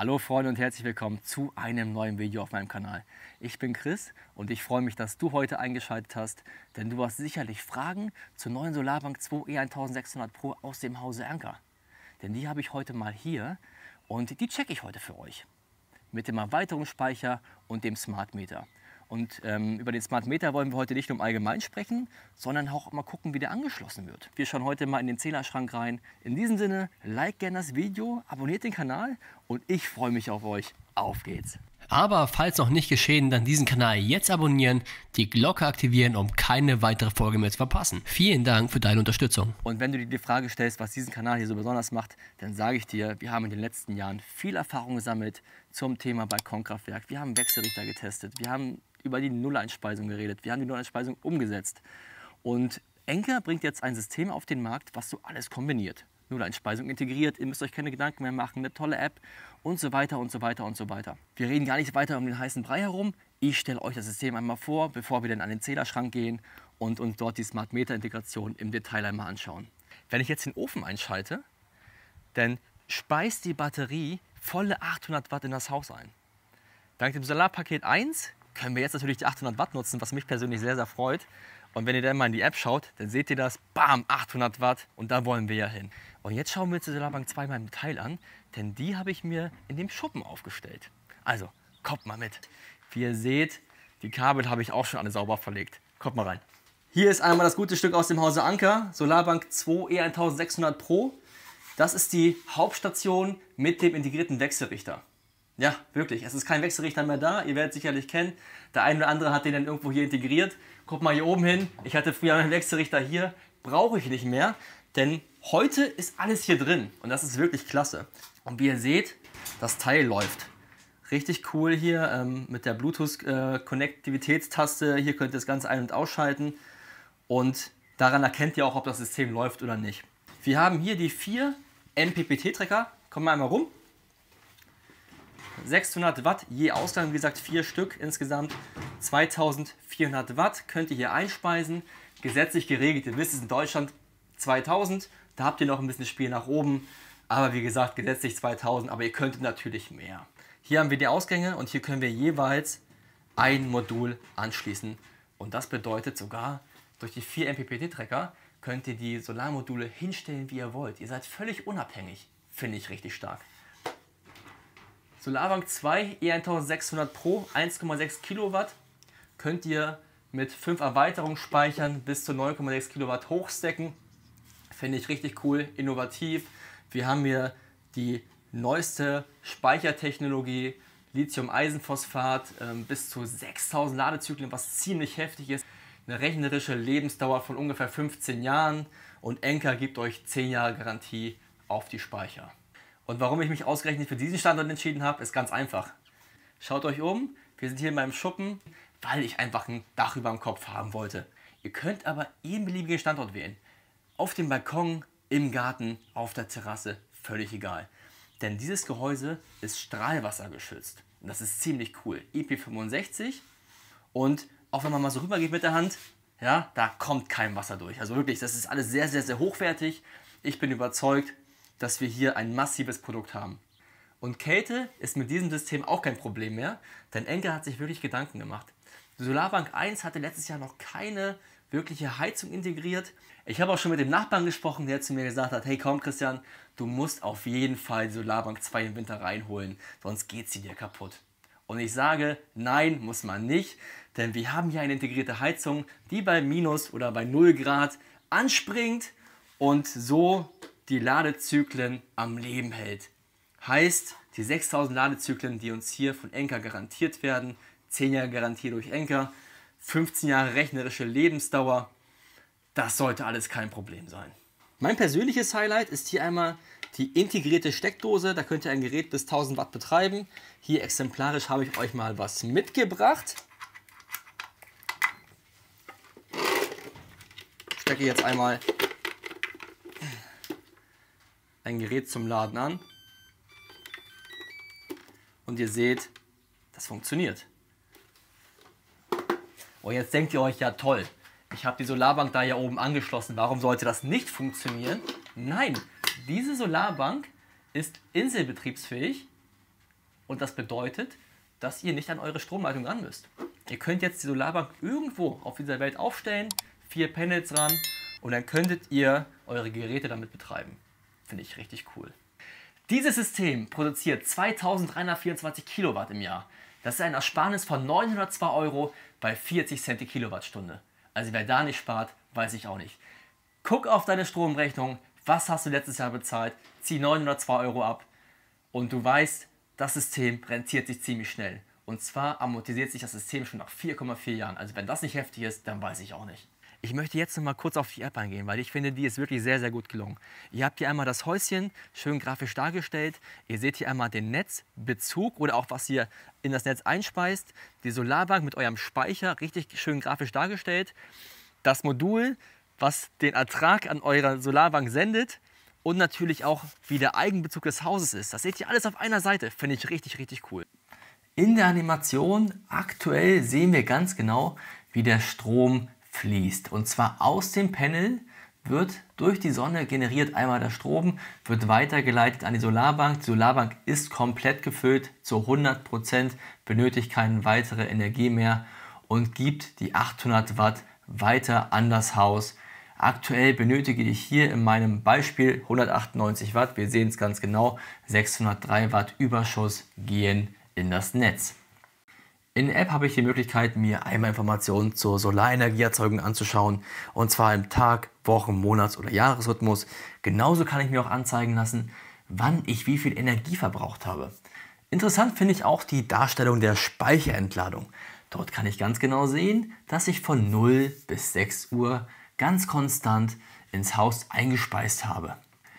Hallo Freunde und herzlich willkommen zu einem neuen Video auf meinem Kanal. Ich bin Chris und ich freue mich, dass du heute eingeschaltet hast, denn du hast sicherlich Fragen zur neuen Solarbank 2 E1600 Pro aus dem Hause Anker. Denn die habe ich heute mal hier und die checke ich heute für euch. Mit dem Erweiterungsspeicher und dem Smart Meter. Und über den Smart Meter wollen wir heute nicht nur im Allgemeinen sprechen, sondern auch mal gucken, wie der angeschlossen wird. Wir schauen heute mal in den Zählerschrank rein. In diesem Sinne, like gerne das Video, abonniert den Kanal und ich freue mich auf euch. Auf geht's! Aber falls noch nicht geschehen, dann diesen Kanal jetzt abonnieren, die Glocke aktivieren, um keine weitere Folge mehr zu verpassen. Vielen Dank für deine Unterstützung. Und wenn du dir die Frage stellst, was diesen Kanal hier so besonders macht, dann sage ich dir, wir haben in den letzten Jahren viel Erfahrung gesammelt zum Thema Balkonkraftwerk. Wir haben Wechselrichter getestet, wir haben über die Nulleinspeisung geredet, wir haben die Nulleinspeisung umgesetzt. Und Anker bringt jetzt ein System auf den Markt, was so alles kombiniert. Nulleinspeisung integriert, ihr müsst euch keine Gedanken mehr machen, eine tolle App und so weiter und so weiter und so weiter. Wir reden gar nicht weiter um den heißen Brei herum. Ich stelle euch das System einmal vor, bevor wir dann an den Zählerschrank gehen und uns dort die Smart Meter Integration im Detail einmal anschauen. Wenn ich jetzt den Ofen einschalte, dann speist die Batterie volle 800 Watt in das Haus ein. Dank dem Solarpaket 1 können wir jetzt natürlich die 800 Watt nutzen, was mich persönlich sehr, sehr freut. Und wenn ihr dann mal in die App schaut, dann seht ihr das, bam, 800 Watt und da wollen wir ja hin. Und jetzt schauen wir uns die Solarbank 2 mal im Detail an, denn die habe ich mir in dem Schuppen aufgestellt. Also, kommt mal mit. Wie ihr seht, die Kabel habe ich auch schon alle sauber verlegt. Kommt mal rein. Hier ist einmal das gute Stück aus dem Hause Anker, Solarbank 2 E1600 Pro. Das ist die Hauptstation mit dem integrierten Wechselrichter. Ja, wirklich, es ist kein Wechselrichter mehr da, ihr werdet sicherlich kennen. Der eine oder andere hat den dann irgendwo hier integriert. Guckt mal hier oben hin, ich hatte früher einen Wechselrichter hier, brauche ich nicht mehr, denn heute ist alles hier drin und das ist wirklich klasse. Und wie ihr seht, das Teil läuft. Richtig cool hier mit der Bluetooth-Konnektivitätstaste, hier könnt ihr das Ganze ein- und ausschalten und daran erkennt ihr auch, ob das System läuft oder nicht. Wir haben hier die 4 MPPT-Trecker, kommen wir einmal rum. 600 Watt je Ausgang, wie gesagt 4 Stück insgesamt, 2400 Watt könnt ihr hier einspeisen, gesetzlich geregelt, ihr wisst es in Deutschland 2000, da habt ihr noch ein bisschen Spiel nach oben, aber wie gesagt gesetzlich 2000, aber ihr könntet natürlich mehr. Hier haben wir die Ausgänge und hier können wir jeweils ein Modul anschließen und das bedeutet sogar, durch die 4 MPPT-Trecker könnt ihr die Solarmodule hinstellen, wie ihr wollt. Ihr seid völlig unabhängig, finde ich richtig stark. Solarbank 2 E1600 Pro 1,6 Kilowatt könnt ihr mit 5 Erweiterungsspeichern bis zu 9,6 Kilowatt hochstecken. Finde ich richtig cool, innovativ. Wir haben hier die neueste Speichertechnologie, Lithium-Eisenphosphat, bis zu 6000 Ladezyklen, was ziemlich heftig ist. Eine rechnerische Lebensdauer von ungefähr 15 Jahren und Anker gibt euch 10 Jahre Garantie auf die Speicher. Und warum ich mich ausgerechnet für diesen Standort entschieden habe, ist ganz einfach. Schaut euch um, wir sind hier in meinem Schuppen, weil ich einfach ein Dach über dem Kopf haben wollte. Ihr könnt aber jeden beliebigen Standort wählen. Auf dem Balkon, im Garten, auf der Terrasse, völlig egal. Denn dieses Gehäuse ist strahlwassergeschützt. Und das ist ziemlich cool. IP65 und auch wenn man mal so rüber geht mit der Hand, ja, da kommt kein Wasser durch. Also wirklich, das ist alles sehr, sehr, sehr hochwertig. Ich bin überzeugt, dass wir hier ein massives Produkt haben. Und Kälte ist mit diesem System auch kein Problem mehr, denn Anker hat sich wirklich Gedanken gemacht. Die Solarbank 1 hatte letztes Jahr noch keine wirkliche Heizung integriert. Ich habe auch schon mit dem Nachbarn gesprochen, der zu mir gesagt hat, hey komm Christian, du musst auf jeden Fall die Solarbank 2 im Winter reinholen, sonst geht sie dir kaputt. Und ich sage, nein, muss man nicht, denn wir haben hier eine integrierte Heizung, die bei minus oder bei 0 Grad anspringt und so die Ladezyklen am Leben hält. Heißt, die 6000 Ladezyklen, die uns hier von Anker garantiert werden, 10 Jahre Garantie durch Anker, 15 Jahre rechnerische Lebensdauer, das sollte alles kein Problem sein. Mein persönliches Highlight ist hier einmal die integrierte Steckdose, da könnt ihr ein Gerät bis 1000 Watt betreiben. Hier exemplarisch habe ich euch mal was mitgebracht. Ich stecke jetzt einmal ein Gerät zum Laden an und ihr seht, das funktioniert. Und jetzt denkt ihr euch, ja toll, ich habe die Solarbank da ja oben angeschlossen, warum sollte das nicht funktionieren? Nein, diese Solarbank ist inselbetriebsfähig Und das bedeutet, dass ihr nicht an eure Stromleitung ran müsst. Ihr könnt jetzt die Solarbank irgendwo auf dieser Welt aufstellen, 4 Panels ran und dann könntet ihr eure Geräte damit betreiben. Finde ich richtig cool. Dieses System produziert 2324 Kilowatt im Jahr. Das ist ein Ersparnis von 902 Euro bei 40 Cent die Kilowattstunde. Also wer da nicht spart, weiß ich auch nicht. Guck auf deine Stromrechnung, was hast du letztes Jahr bezahlt, zieh 902 Euro ab und du weißt, das System rentiert sich ziemlich schnell. Und zwar amortisiert sich das System schon nach 4,4 Jahren. Also wenn das nicht heftig ist, dann weiß ich auch nicht. Ich möchte jetzt noch mal kurz auf die App eingehen, weil ich finde, die ist wirklich sehr, sehr gut gelungen. Ihr habt hier einmal das Häuschen schön grafisch dargestellt. Ihr seht hier einmal den Netzbezug oder auch was ihr in das Netz einspeist. Die Solarbank mit eurem Speicher richtig schön grafisch dargestellt. Das Modul, was den Ertrag an eurer Solarbank sendet und natürlich auch, wie der Eigenbezug des Hauses ist. Das seht ihr alles auf einer Seite. Finde ich richtig, richtig cool. In der Animation aktuell sehen wir ganz genau, wie der Strom fließt. Und zwar aus dem Panel wird durch die Sonne generiert einmal der Strom, wird weitergeleitet an die Solarbank. Die Solarbank ist komplett gefüllt zu 100%, benötigt keine weitere Energie mehr und gibt die 800 Watt weiter an das Haus. Aktuell benötige ich hier in meinem Beispiel 198 Watt. Wir sehen es ganz genau, 603 Watt Überschuss gehen in das Netz. In der App habe ich die Möglichkeit, mir einmal Informationen zur Solarenergieerzeugung anzuschauen, und zwar im Tag-, Wochen-, Monats- oder Jahresrhythmus. Genauso kann ich mir auch anzeigen lassen, wann ich wie viel Energie verbraucht habe. Interessant finde ich auch die Darstellung der Speicherentladung. Dort kann ich ganz genau sehen, dass ich von 0 bis 6 Uhr ganz konstant ins Haus eingespeist habe.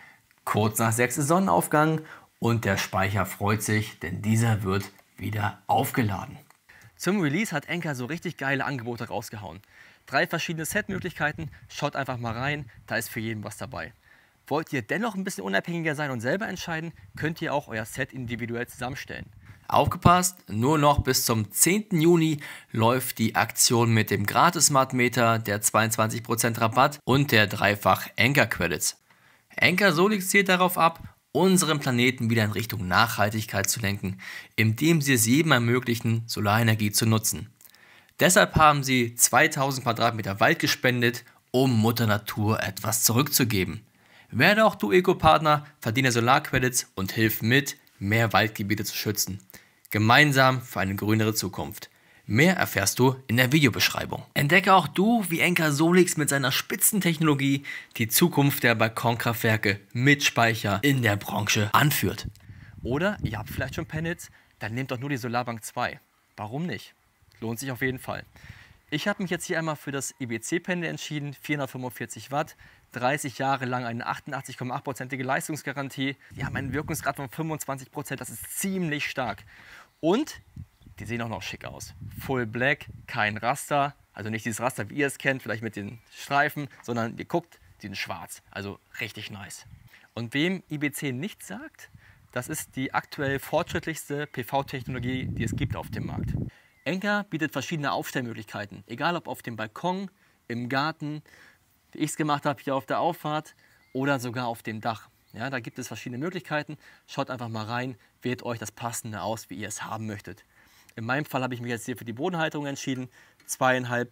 Kurz nach 6 ist Sonnenaufgang und der Speicher freut sich, denn dieser wird wieder aufgeladen. Zum Release hat Anker so richtig geile Angebote rausgehauen. 3 verschiedene Set-Möglichkeiten, schaut einfach mal rein, da ist für jeden was dabei. Wollt ihr dennoch ein bisschen unabhängiger sein und selber entscheiden, könnt ihr auch euer Set individuell zusammenstellen. Aufgepasst, nur noch bis zum 10. Juni läuft die Aktion mit dem Gratis-Smart-Meter, der 22% Rabatt und der dreifach Anker-Credits. Anker Solix zielt darauf ab, unseren Planeten wieder in Richtung Nachhaltigkeit zu lenken, indem sie es jedem ermöglichen, Solarenergie zu nutzen. Deshalb haben sie 2000 Quadratmeter Wald gespendet, um Mutter Natur etwas zurückzugeben. Werde auch du Eco-Partner, verdiene Solarcredits und hilf mit, mehr Waldgebiete zu schützen. Gemeinsam für eine grünere Zukunft. Mehr erfährst du in der Videobeschreibung. Entdecke auch du, wie Anker Solix mit seiner Spitzentechnologie die Zukunft der Balkonkraftwerke mit Speicher in der Branche anführt. Oder ihr habt vielleicht schon Panels, dann nehmt doch nur die Solarbank 2. Warum nicht? Lohnt sich auf jeden Fall. Ich habe mich jetzt hier einmal für das IBC-Panel entschieden, 445 Watt, 30 Jahre lang eine 88,8%ige Leistungsgarantie. Die haben einen Wirkungsgrad von 25%, das ist ziemlich stark. Und die sehen auch noch schick aus. Full Black, kein Raster, also nicht dieses Raster, wie ihr es kennt, vielleicht mit den Streifen, sondern ihr guckt, die sind schwarz, also richtig nice. Und wem IBC nichts sagt, das ist die aktuell fortschrittlichste PV-Technologie, die es gibt auf dem Markt. Anker bietet verschiedene Aufstellmöglichkeiten, egal ob auf dem Balkon, im Garten, wie ich es gemacht habe, hier auf der Auffahrt oder sogar auf dem Dach. Ja, da gibt es verschiedene Möglichkeiten. Schaut einfach mal rein, wählt euch das Passende aus, wie ihr es haben möchtet. In meinem Fall habe ich mich jetzt hier für die Bodenhalterung entschieden. 2,5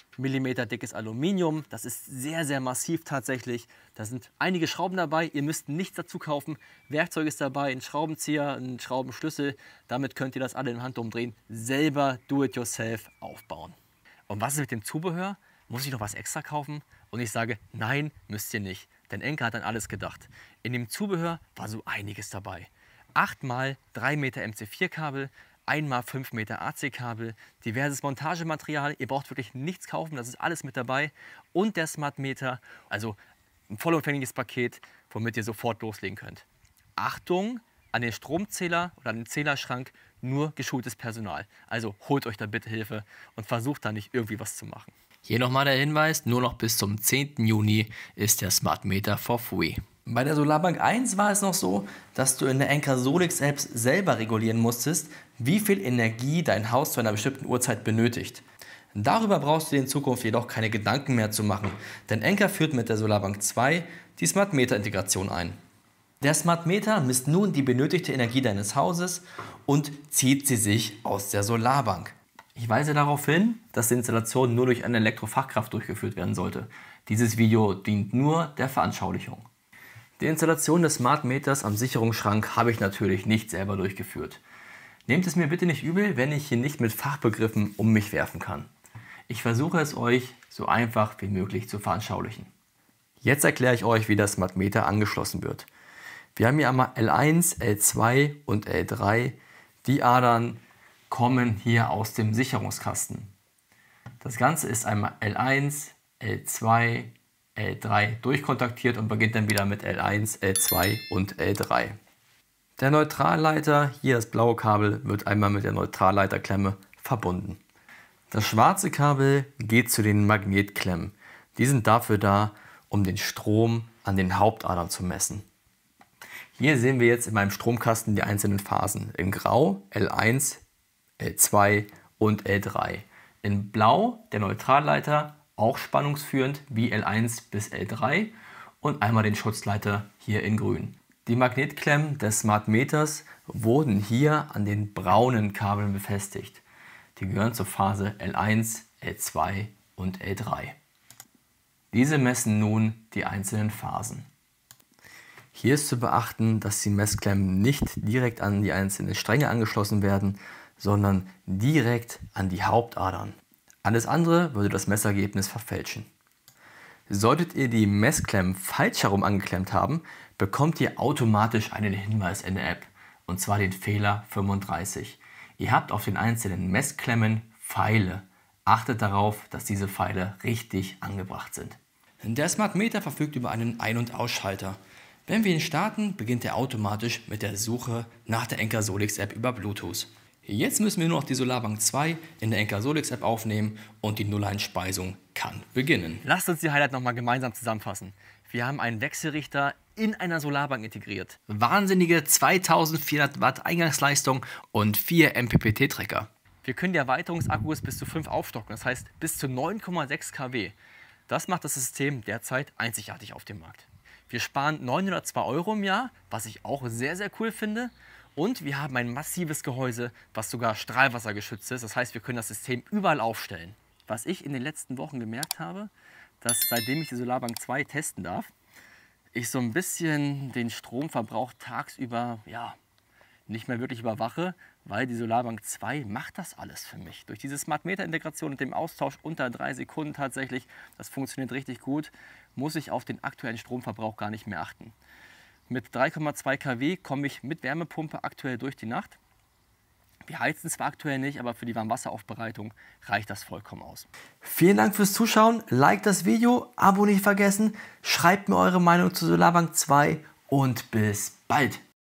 mm dickes Aluminium. Das ist sehr, sehr massiv tatsächlich. Da sind einige Schrauben dabei. Ihr müsst nichts dazu kaufen. Werkzeug ist dabei, ein Schraubenzieher, ein Schraubenschlüssel. Damit könnt ihr das alle im Handumdrehen selber do-it-yourself aufbauen. Und was ist mit dem Zubehör? Muss ich noch was extra kaufen? Und ich sage, nein, müsst ihr nicht. Denn Anker hat an alles gedacht. In dem Zubehör war so einiges dabei. 8x 3 Meter MC4-Kabel, 1x5 Meter AC-Kabel, diverses Montagematerial. Ihr braucht wirklich nichts kaufen, das ist alles mit dabei. Und der Smart Meter, also ein vollumfängliches Paket, womit ihr sofort loslegen könnt. Achtung, an den Stromzähler oder an den Zählerschrank nur geschultes Personal. Also holt euch da bitte Hilfe und versucht da nicht irgendwie was zu machen. Hier nochmal der Hinweis, nur noch bis zum 10. Juni ist der Smart Meter for free. Bei der Solarbank 1 war es noch so, dass du in der Anker Solix App selber regulieren musstest, wie viel Energie dein Haus zu einer bestimmten Uhrzeit benötigt. Darüber brauchst du dir in Zukunft jedoch keine Gedanken mehr zu machen, denn Anker führt mit der Solarbank 2 die Smart Meter Integration ein. Der Smart Meter misst nun die benötigte Energie deines Hauses und zieht sie sich aus der Solarbank. Ich weise darauf hin, dass die Installation nur durch eine Elektrofachkraft durchgeführt werden sollte. Dieses Video dient nur der Veranschaulichung. Die Installation des Smart Meters am Sicherungsschrank habe ich natürlich nicht selber durchgeführt. Nehmt es mir bitte nicht übel, wenn ich hier nicht mit Fachbegriffen um mich werfen kann. Ich versuche es euch so einfach wie möglich zu veranschaulichen. Jetzt erkläre ich euch, wie das Smart Meter angeschlossen wird. Wir haben hier einmal L1, L2 und L3. Die Adern kommen hier aus dem Sicherungskasten. Das Ganze ist einmal L1, L2, L3 durchkontaktiert und beginnt dann wieder mit L1, L2 und L3. Der Neutralleiter, hier das blaue Kabel, wird einmal mit der Neutralleiterklemme verbunden. Das schwarze Kabel geht zu den Magnetklemmen. Die sind dafür da, um den Strom an den Hauptadern zu messen. Hier sehen wir jetzt in meinem Stromkasten die einzelnen Phasen. In Grau L1, L2 und L3. In Blau der Neutralleiter, auch spannungsführend wie L1 bis L3 und einmal den Schutzleiter hier in Grün. Die Magnetklemmen des Smart Meters wurden hier an den braunen Kabeln befestigt. Die gehören zur Phase L1, L2 und L3. Diese messen nun die einzelnen Phasen. Hier ist zu beachten, dass die Messklemmen nicht direkt an die einzelnen Stränge angeschlossen werden, sondern direkt an die Hauptadern. Alles andere würde das Messergebnis verfälschen. Solltet ihr die Messklemmen falsch herum angeklemmt haben, bekommt ihr automatisch einen Hinweis in der App, und zwar den Fehler 35. Ihr habt auf den einzelnen Messklemmen Pfeile. Achtet darauf, dass diese Pfeile richtig angebracht sind. Der Smart Meter verfügt über einen Ein- und Ausschalter. Wenn wir ihn starten, beginnt er automatisch mit der Suche nach der Encasolix App über Bluetooth. Jetzt müssen wir nur noch die Solarbank 2 in der Encasolix App aufnehmen und die Null-Einspeisung kann beginnen. Lasst uns die Highlights nochmal gemeinsam zusammenfassen. Wir haben einen Wechselrichter in einer Solarbank integriert. Wahnsinnige 2400 Watt Eingangsleistung und 4 MPPT-Trecker. Wir können die Erweiterungsakkus bis zu 5 aufstocken, das heißt bis zu 9,6 kW. Das macht das System derzeit einzigartig auf dem Markt. Wir sparen 902 € im Jahr, was ich auch sehr, sehr cool finde. Und wir haben ein massives Gehäuse, was sogar strahlwassergeschützt ist. Das heißt, wir können das System überall aufstellen. Was ich in den letzten Wochen gemerkt habe, dass seitdem ich die Solarbank 2 testen darf, ich so ein bisschen den Stromverbrauch tagsüber nicht mehr wirklich überwache, weil die Solarbank 2 macht das alles für mich. Durch diese Smart Meter Integration und dem Austausch unter 3 Sekunden tatsächlich, das funktioniert richtig gut, muss ich auf den aktuellen Stromverbrauch gar nicht mehr achten. Mit 3,2 kW komme ich mit Wärmepumpe aktuell durch die Nacht. Wir heizen zwar aktuell nicht, aber für die Warmwasseraufbereitung reicht das vollkommen aus. Vielen Dank fürs Zuschauen, liked das Video, Abo nicht vergessen, schreibt mir eure Meinung zur Solarbank 2 und bis bald.